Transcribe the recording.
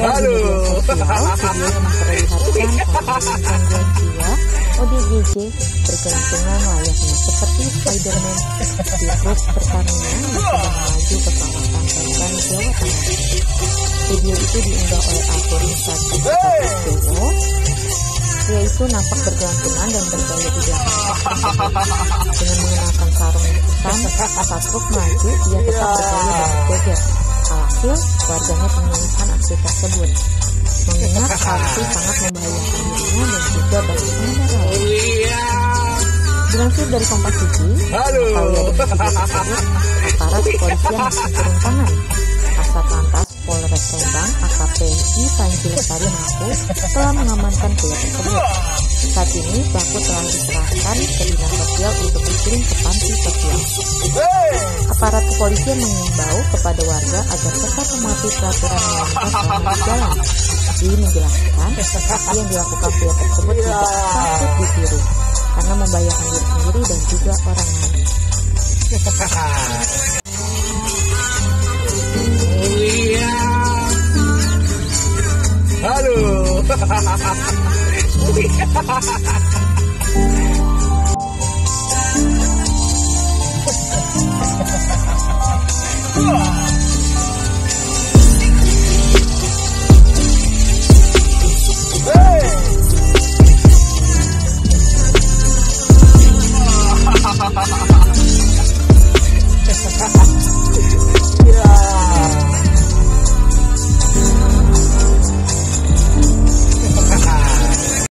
beredar di media sosial video yang memperlihatkan orang gangguan jiwa ODGJ bergelantungan layaknya seperti Spiderman di truk Pertamina yang sedang melaju ke kawasan Tangerang, Jawa Tengah. Video itu diunggah oleh akun Instagram. Pria itu nampak bergelantungan dan bergaya di belakang dengan mengenakan sarung hitam. Saat truk maju, ia tetap bergaya dan berjoget. Alhasil, warganet mengeluhkan aksi tersebut, mengingat hal itu sangat membahayakan dirinya dan juga bagi pengendara lain. Dilansir dari Kompas TV, mengetahui ada video tersebut, aparat kepolisian langsung turun tangan. Kasat Lantas Polres Rembang AKP I Panji Lestari mengaku telah mengamankan pria tersebut. Saat ini pelaku telah diserahkan ke dinas sosial untuk dikirim ke panti sosial. Aparat kepolisian mengimbau kepada warga agar tetap mematuhi peraturan lalu lintas di jalan. Ia menjelaskan aksi yang dilakukan pria tersebut tidak patut ditiru karena membahayakan diri sendiri dan juga orang lain. Halo.